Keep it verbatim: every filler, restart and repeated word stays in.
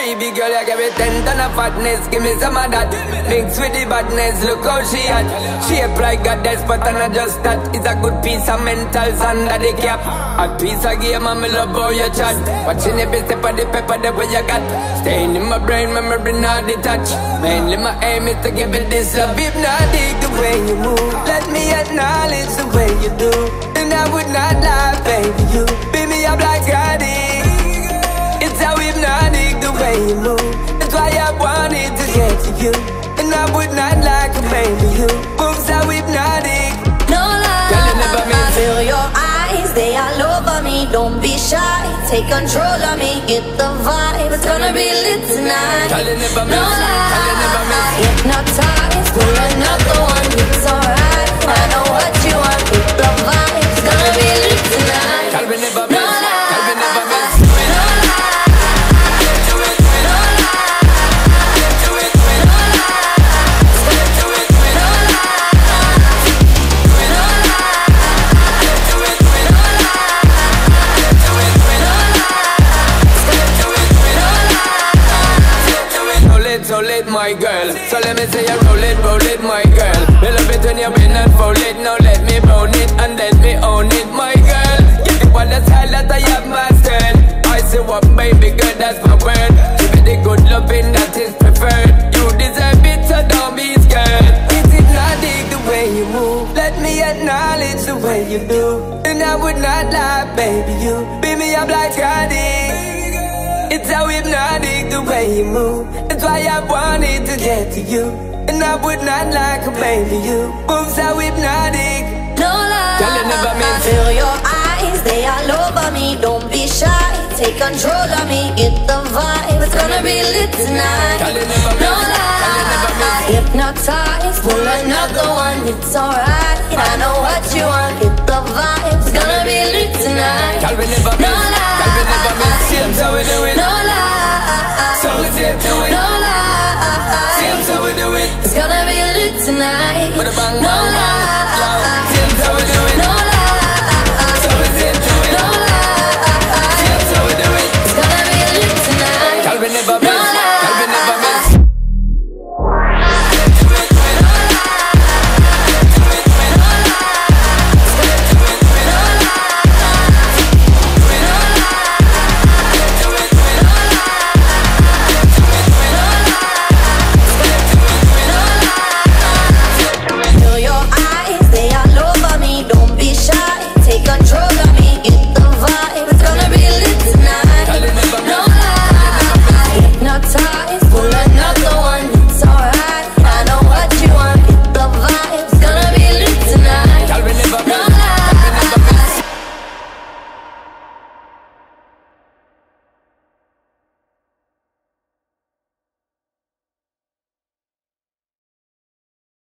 Baby girl, you give me ten ton of fatness, give me some of that. Mix with the badness, look how she at. Shape like a desk, but I'm not just that. It's a good piece of mentals under the cap. A piece of game, and me love how you chat. Watching every step of the pepper, the way you got. Staying in my brain, memory not detached. Mainly my aim is to give it this love. If not dig the way you move, let me acknowledge the way you do. And I would not lie, baby, you beat me up like I did. It's how hypnotic the way you move. That's why I wanted to get to you. And I would not like a baby, you moves so hypnotic. No lie, I feel your eyes, they all over me. Don't be shy, take control of me. Get the vibe, it's gonna be lit tonight. No lie, hypnotized, pull another one, it's alright. I know what you want, get the vibe, it's gonna be lit tonight. No lie, so late, my girl. So let me say you roll it, roll it, my girl. Me love it when you bend and fold it. Now let me brown it and let me own it, my girl. Give you all the style that I have mastered. I say what, baby girl, that's my word. Give me the good loving that is preferred. You deserve it, so don't be scared. It's hypnotic the way you move. Let me acknowledge the way you do. And I would not lie, baby, you beat me up like I did. It's how hypnotic the way you move. That's why I wanted to get to you. And I would not like a baby, you move so hypnotic. no lie, Girl, you never I feel your eyes, they all over me. Don't be shy, take control of me. Get the vibe, it's gonna be lit tonight. No lie, hypnotized, pull another one, it's alright. I know what you want, get the vibe, it's gonna be lit tonight. No lie, so we do it. no lie, So we do it. no lie, So we do it. it's gonna be lit tonight. With a bang, No bang, lie.